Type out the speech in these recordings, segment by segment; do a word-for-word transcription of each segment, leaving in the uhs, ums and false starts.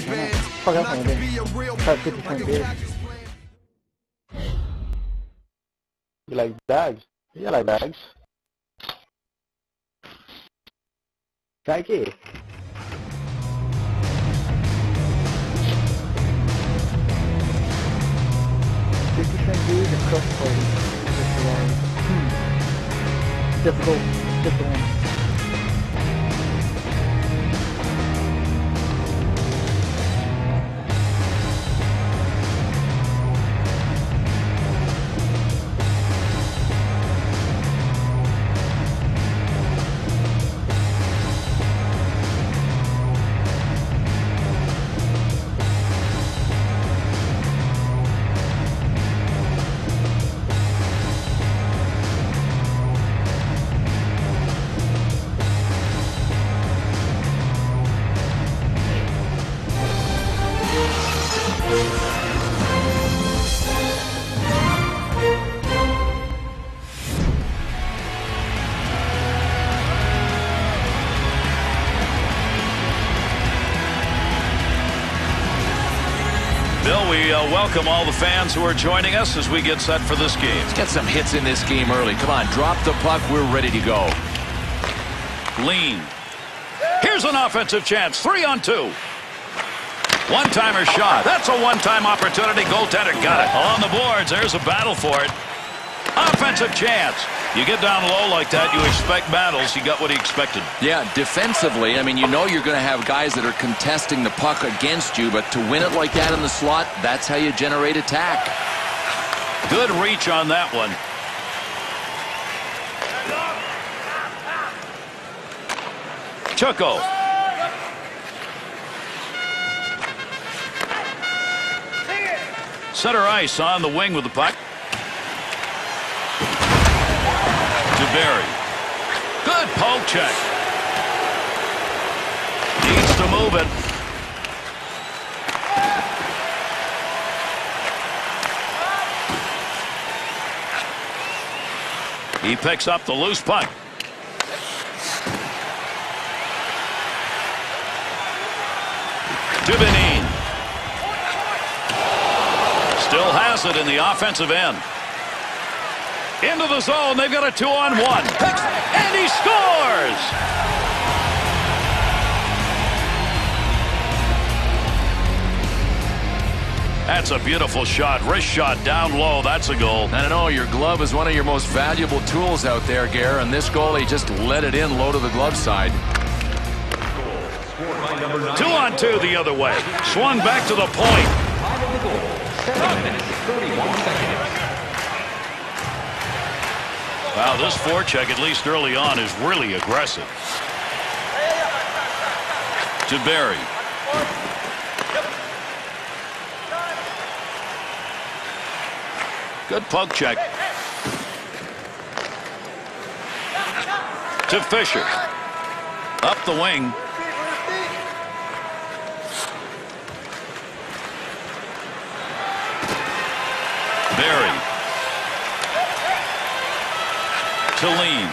Fuck up on it. Try fifty point bid. You like bags? Yeah, I like bags. Thank you. fifty cent dude and crush party. Hmm. Difficult. Difficult one. Bill, we uh, welcome all the fans who are joining us as we get set for this game. Let's get some hits in this game early. Come on, drop the puck. We're ready to go. Lean. Here's an offensive chance. Three on two. One-timer shot. That's a one-time opportunity. Goaltender got it. Along the boards, there's a battle for it. Offensive chance. You get down low like that, you expect battles. You got what he expected. Yeah, defensively, I mean, you know you're going to have guys that are contesting the puck against you, but to win it like that in the slot, that's how you generate attack. Good reach on that one. Chucko. Center ice on the wing with the puck. Barry. Good poke check. Needs to move it. He picks up the loose puck. To Benin. Still has it in the offensive end. Into the zone. They've got a two-on-one. And he scores! That's a beautiful shot. Wrist shot down low. That's a goal. I don't know. Your glove is one of your most valuable tools out there, Gare. And this goal, he just let it in low to the glove side. Two on two the other way. Swung back to the point. Seven minutes, thirty-one seconds. Wow, this forecheck, at least early on, is really aggressive. To Barry. Good poke check. To Fisher. Up the wing. Barry. To Lean.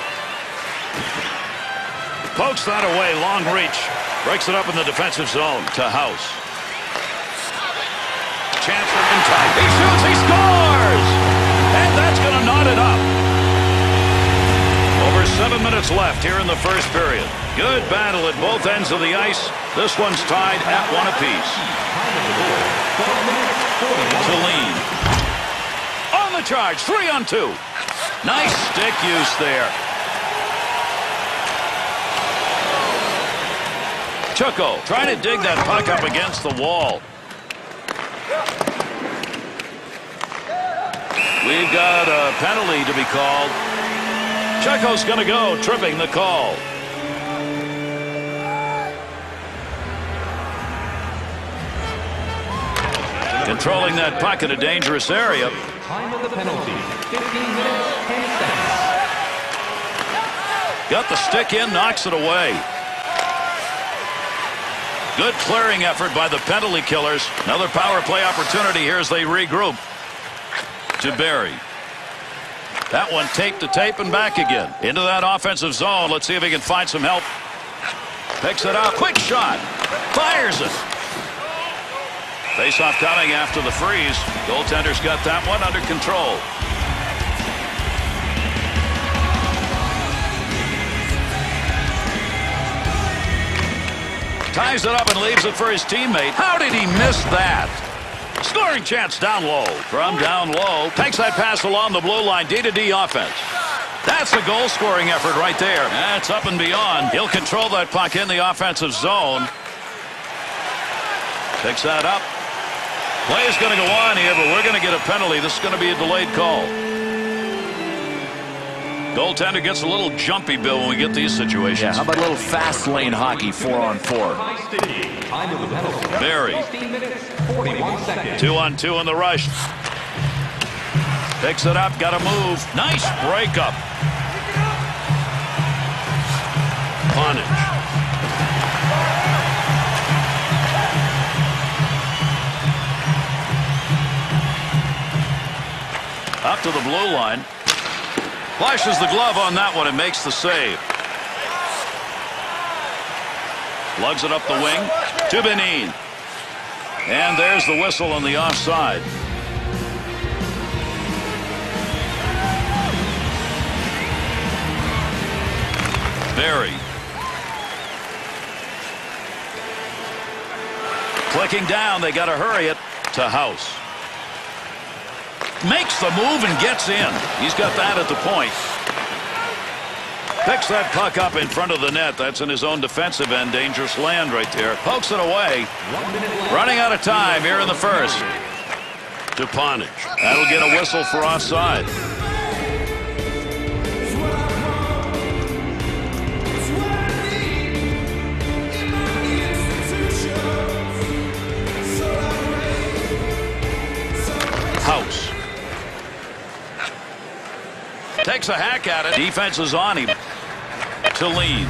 Pokes that away. Long reach. Breaks it up in the defensive zone. To House. Chance for Intide. He shoots. He scores! And that's going to knot it up. Over seven minutes left here in the first period. Good battle at both ends of the ice. This one's tied at one apiece. To Lean. On the charge. Three on two. Nice stick use there. Chucko trying to dig that puck up against the wall. We've got a penalty to be called. Chucko's going to go, tripping the call. Controlling that puck in a dangerous area. Time of the penalty, fifteen minutes, ten seconds. Got the stick in, knocks it away. Good clearing effort by the penalty killers. Another power play opportunity here as they regroup. To Barry. That one taped to tape and back again. Into that offensive zone. Let's see if he can find some help. Picks it up. Quick shot. Fires it. Face-off coming after the freeze. Goaltender's got that one under control. Ties it up and leaves it for his teammate. How did he miss that? Scoring chance down low. From down low. Takes that pass along the blue line. D to D offense. That's a goal-scoring effort right there. That's up and beyond. He'll control that puck in the offensive zone. Picks that up. Play is going to go on here, but we're going to get a penalty. This is going to be a delayed call. Goaltender gets a little jumpy, Bill, when we get these situations. Yeah, how about a little fast lane hockey, four on four? Barry. Two on two in the rush. Picks it up, got to move. Nice breakup. Ponich. Up to the blue line. Flashes the glove on that one and makes the save. Lugs it up the wing to Benin. And there's the whistle on the offside. Barry. Clicking down, they got to hurry it to House. Makes the move and gets in. He's got that at the point. Picks that puck up in front of the net. That's in his own defensive end. Dangerous land right there. Pokes it away. Running out of time here in the first. To Ponich. That'll get a whistle for offside. House. Takes a hack at it. Defense is on him. To lean.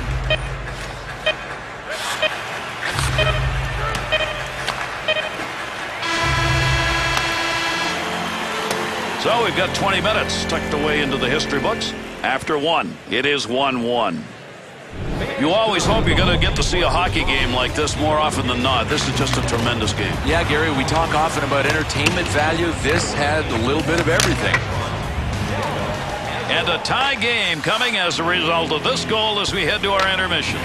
So we've got twenty minutes tucked away into the history books. After one, it is one one. You always hope you're going to get to see a hockey game like this more often than not. This is just a tremendous game. Yeah, Gary, we talk often about entertainment value. This had a little bit of everything. And a tie game coming as a result of this goal as we head to our intermission.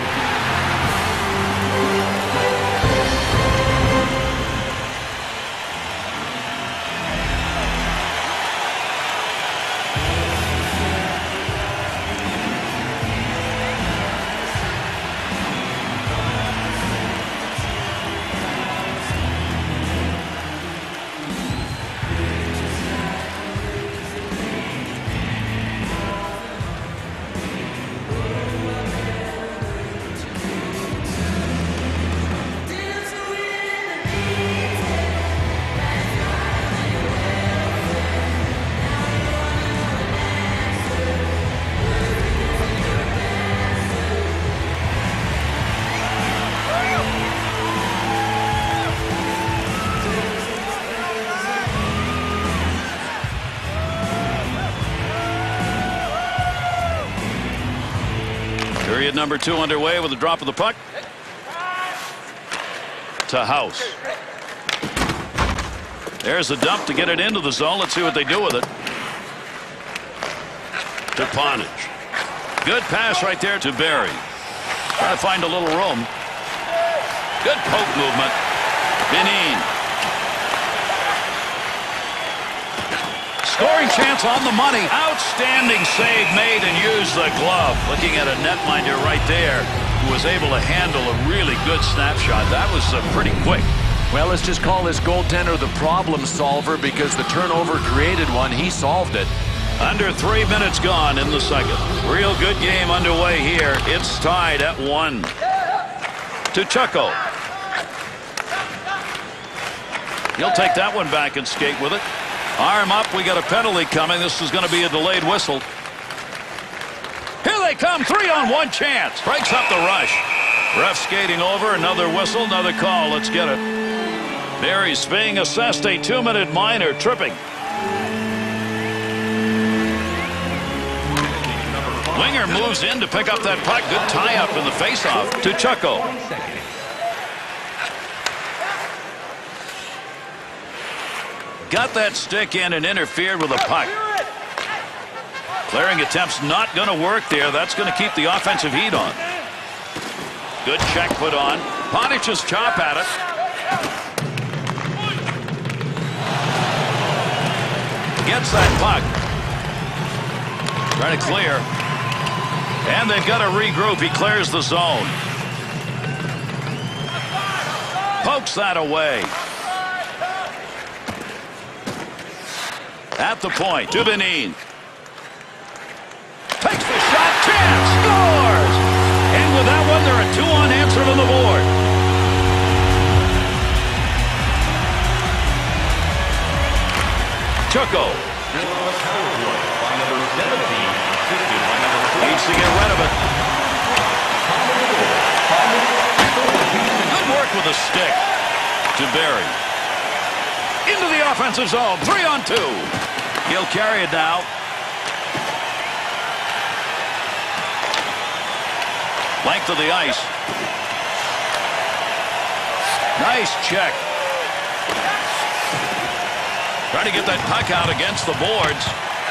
Period number two underway with a drop of the puck. To House. There's a dump to get it into the zone. Let's see what they do with it. To Ponich. Good pass right there to Barry. Trying to find a little room. Good poke movement. Benin. Scoring chance on the money. Outstanding save made and used the glove. Looking at a netminder right there who was able to handle a really good snapshot. That was uh, pretty quick. Well, let's just call this goaltender the problem solver because the turnover created one. He solved it. Under three minutes gone in the second. Real good game underway here. It's tied at one. To Chucko. He'll take that one back and skate with it. Arm up. We got a penalty coming. This is going to be a delayed whistle. Here they come. Three on one chance. Breaks up the rush. Ref skating over. Another whistle. Another call. Let's get it. Barry's being assessed a two-minute minor tripping. Winger moves in to pick up that puck. Good tie-up in the face-off to Chucko. got that stick in and interfered with the puck. Clearing attempts not going to work there. That's going to keep the offensive heat on. Good check put on. Pontich's chop at it. Gets that puck. Trying to clear. And they've got to regroup. He clears the zone. Pokes that away. At the point, Dubenin. Takes the shot, chance, scores! And with that one, there are two unanswered on the board. Chucko. Needs to get rid of it. Good work with a stick to Barry. Into the offensive zone, three on two. He'll carry it now. Length of the ice. Nice check. Trying to get that puck out against the boards.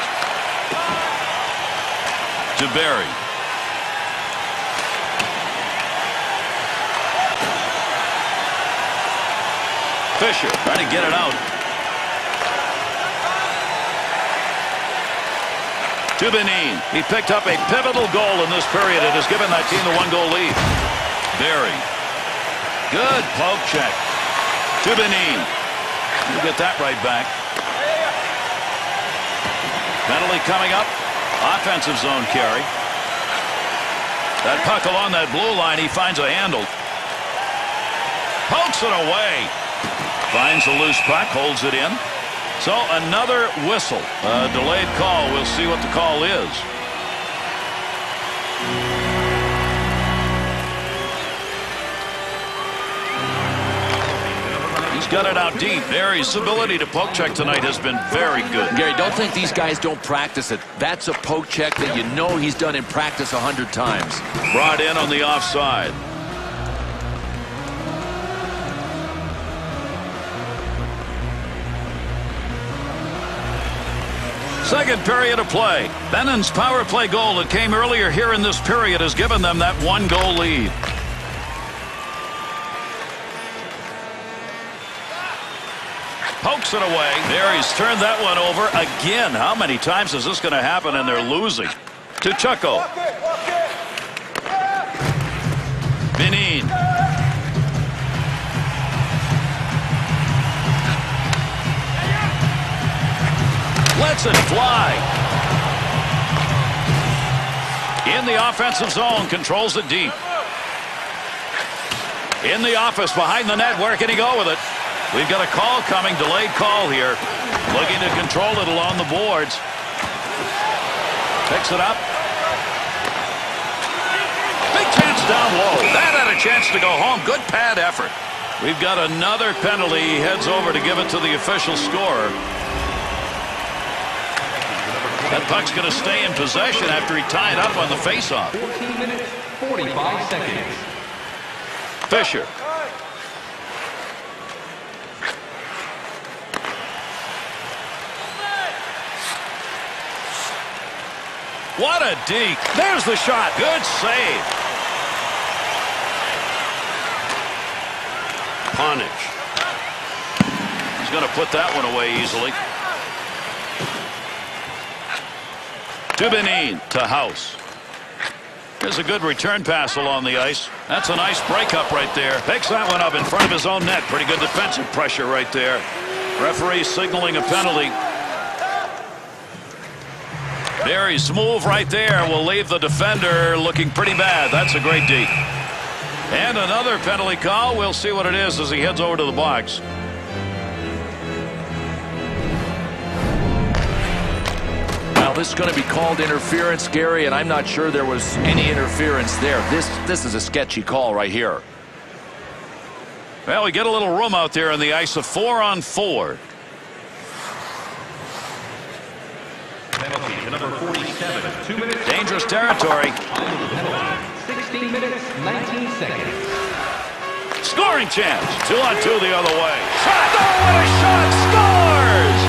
To Barry. Fisher trying to get it out. Dubenin. He picked up a pivotal goal in this period and has given that team the one-goal lead. Barry. Good poke check. Dubenin. You get that right back. Penalty coming up. Offensive zone carry. That puck along that blue line, he finds a handle. Pokes it away. Finds a loose puck, holds it in. So another whistle. A delayed call. We'll see what the call is. He's got it out deep. Barry's ability to poke check tonight has been very good. Gary, don't think these guys don't practice it. That's a poke check that you know he's done in practice a hundred times. Brought in on the offside. Second period of play. Bennon's power play goal that came earlier here in this period has given them that one goal lead. Pokes it away. Barry's turned that one over again. How many times is this going to happen and they're losing? To Chucko. Benin. Lets it fly. In the offensive zone, controls it deep. In the office, behind the net, where can he go with it? We've got a call coming, delayed call here. Looking to control it along the boards. Picks it up. Big chance down low. That had a chance to go home. Good pad effort. We've got another penalty. He heads over to give it to the official scorer. That puck's going to stay in possession after he tied up on the faceoff. fourteen minutes, forty-five seconds. Fisher. What a deke. There's the shot. Good save. Ponich. He's going to put that one away easily. Dubenin to House. There's a good return pass along the ice. That's a nice breakup right there. Picks that one up in front of his own net. Pretty good defensive pressure right there. Referee signaling a penalty. Barry's move right there will leave the defender looking pretty bad. That's a great deke. And another penalty call. We'll see what it is as he heads over to the box. Well, this is going to be called interference, Gary, and I'm not sure there was any interference there. This, this is a sketchy call right here. Well, we get a little room out there on the ice of four on four. Penalty to number forty-seven. Two minutes. Dangerous territory. sixteen minutes, nineteen seconds. Scoring chance. Two on two the other way. Shot. Oh, what a shot. Scores!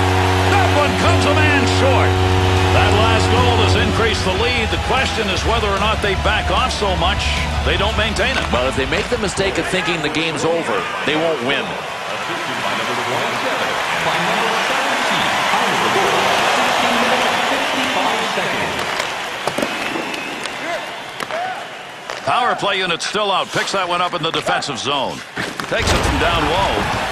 question is whether or not they back off so much they don't maintain it. Well, if they make the mistake of thinking the game's over, they won't win. Assisted by number twenty-seven. By number seventeen. Out of the ball. sixteen minutes, fifty-five seconds. Power play unit still out. Picks that one up in the defensive zone. Takes it from down low.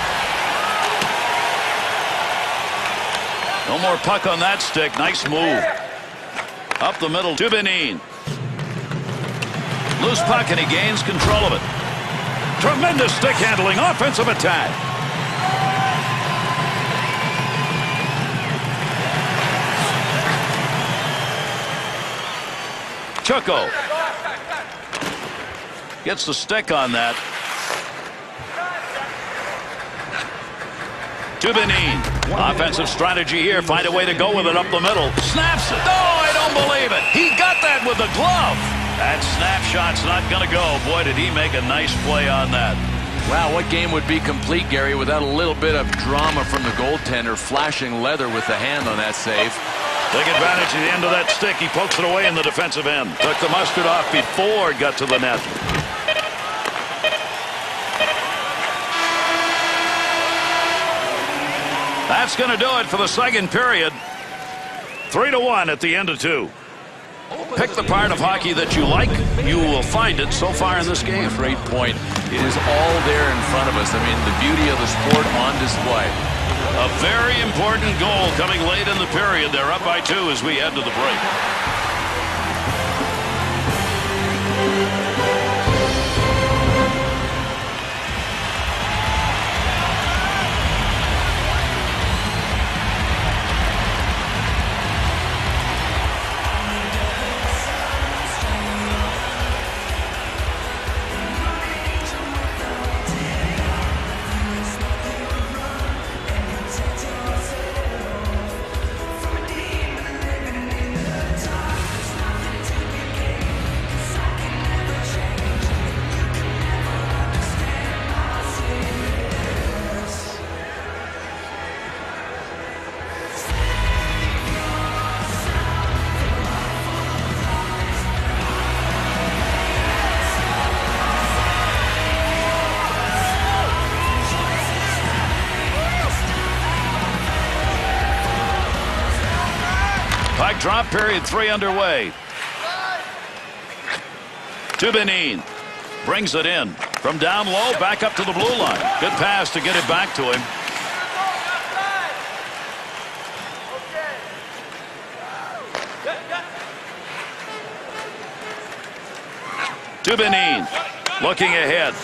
No more puck on that stick. Nice move. Up the middle to Benin. Loose puck and he gains control of it. Tremendous stick handling. Offensive attack. Chucko gets the stick on that. To Benin. Offensive strategy here. Find a way to go with it up the middle. Snaps it. Oh, I don't believe it. He got that with the glove. That snapshot's not going to go. Boy, did he make a nice play on that. Wow, what game would be complete, Gary, without a little bit of drama from the goaltender flashing leather with the hand on that save. Take advantage of the end of that stick. He pokes it away in the defensive end. Took the mustard off before it got to the net. That's going to do it for the second period. Three to one at the end of two. Pick the part of hockey that you like. You will find it so far in this game. Great point. It is all there in front of us. I mean, the beauty of the sport on display. A very important goal coming late in the period. They're up by two as we head to the break. Puck drop, period three underway. To Benin. Brings it in. From down low, back up to the blue line. Good pass to get it back to him. To Benin. Looking ahead.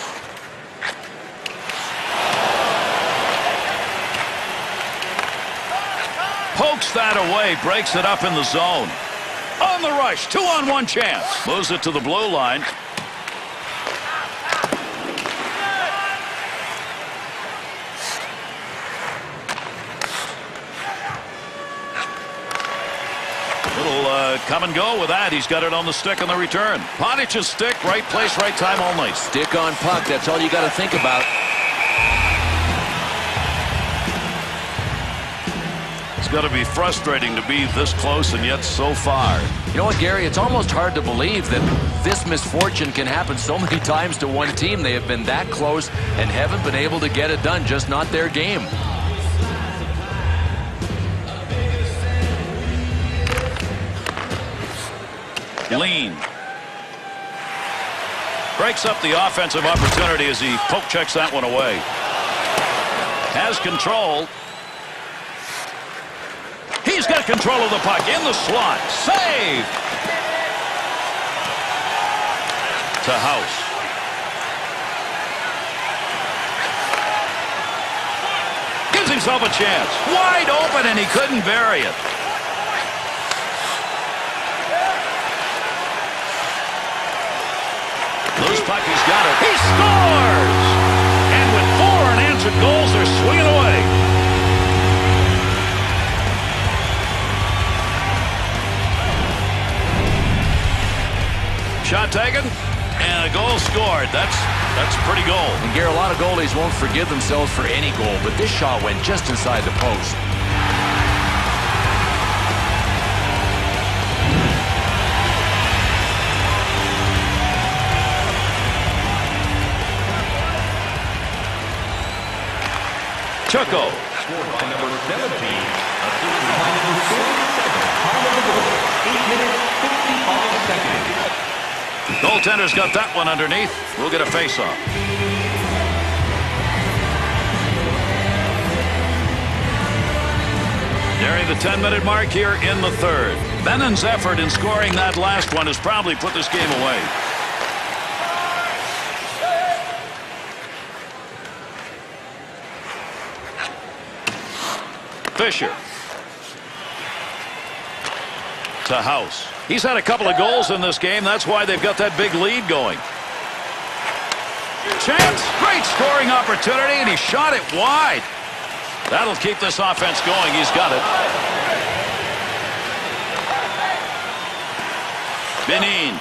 Pokes that away, breaks it up in the zone. On the rush, two on one chance. Moves it to the blue line. Little uh, come and go with that. He's got it on the stick on the return. Pontich's stick, right place, right time all night. Stick on puck, that's all you got to think about. It's got to be frustrating to be this close and yet so far. You know what, Gary? It's almost hard to believe that this misfortune can happen so many times to one team. They have been that close and haven't been able to get it done. Just not their game. Lean. Breaks up the offensive opportunity as he poke checks that one away. Has control. He's got control of the puck in the slot. Save! To House. Gives himself a chance. Wide open and he couldn't bury it. Loose puck, he's got it. He scores! And with four unanswered goals, they're swinging away. Shot taken, and a goal scored. That's that's a pretty goal. And Gary, a lot of goalies won't forgive themselves for any goal, but this shot went just inside the post. Chucko. Scored by number seventeen. Assisted by number forty-seven. Time of the goal, eight minutes, fifty-five seconds. Goaltender's got that one underneath. We'll get a face-off. Nearing the ten-minute mark here in the third. Bennon's effort in scoring that last one has probably put this game away. Fisher. To House. He's had a couple of goals in this game. That's why they've got that big lead going. Chance. Great scoring opportunity, and he shot it wide. That'll keep this offense going. He's got it. Benin.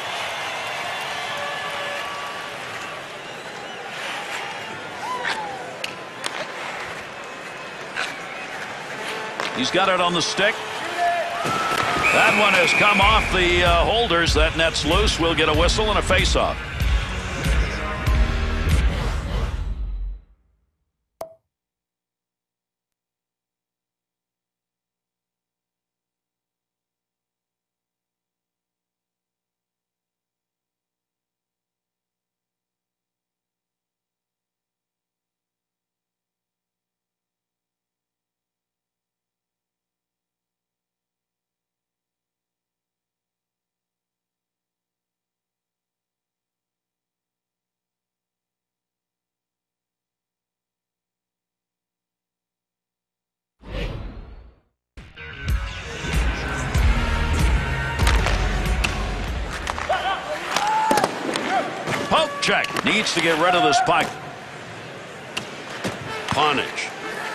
He's got it on the stick. That one has come off the uh, holders. That net's loose. We'll get a whistle and a face-off. Check. Needs to get rid of this puck. Ponich.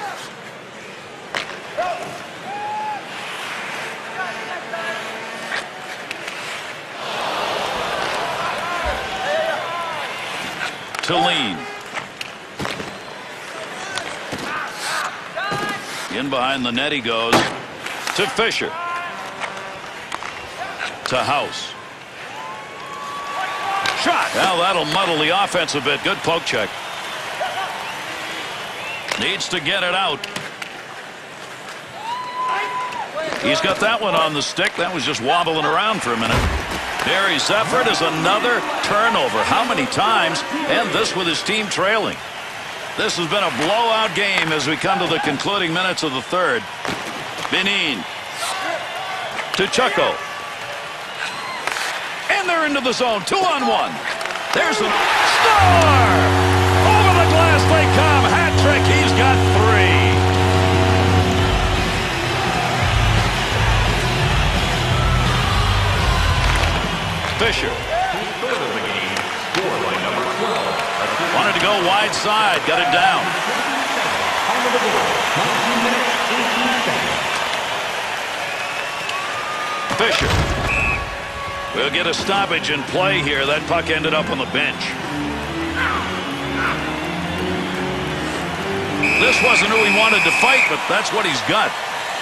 Tulin. In behind the net he goes. To Fisher. To House. Shot. Well, that'll muddle the offense a bit. Good poke check. Needs to get it out. He's got that one on the stick. That was just wobbling around for a minute. Barry's effort is another turnover. How many times? And this with his team trailing. This has been a blowout game as we come to the concluding minutes of the third. Benin. To Chucko. And they're into the zone. Two on one. There's a score! Over the glass they come. Hat trick. He's got three. Fisher. Third of the game. Scored by number twelve. Wanted to go wide side. Got it down. Time of the goal. nineteen minutes, eighteen seconds. Fisher. We'll get a stoppage in play here. That puck ended up on the bench. This wasn't who he wanted to fight, but that's what he's got.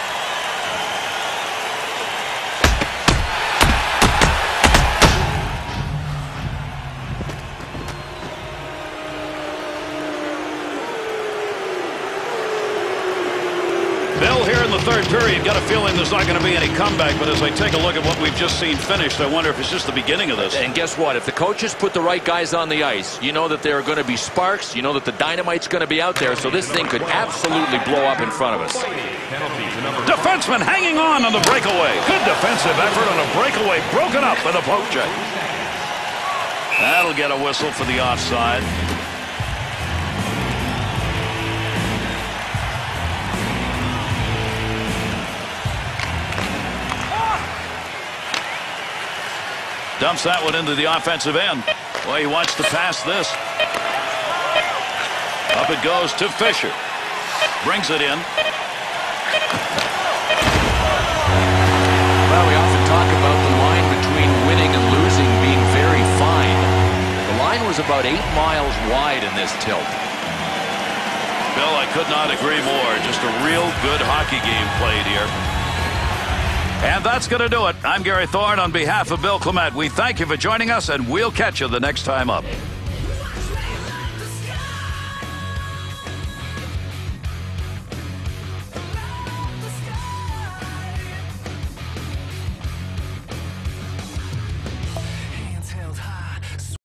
Bill, here in the third period, got a feeling there's not going to be any comeback, but as I take a look at what we've just seen finished, I wonder if it's just the beginning of this. And guess what? If the coaches put the right guys on the ice, you know that there are going to be sparks, you know that the dynamite's going to be out there, so this thing could absolutely blow up in front of us. Defenseman hanging on on the breakaway. Good defensive effort on a breakaway, broken up with a poke check. That'll get a whistle for the offside. Dumps that one into the offensive end. Boy, he wants to pass this. Up it goes to Fisher. Brings it in. Well, we often talk about the line between winning and losing being very fine. The line was about eight miles wide in this tilt. Bill, I could not agree more. Just a real good hockey game played here. And that's going to do it. I'm Gary Thorne on behalf of Bill Clement. We thank you for joining us, and we'll catch you the next time up.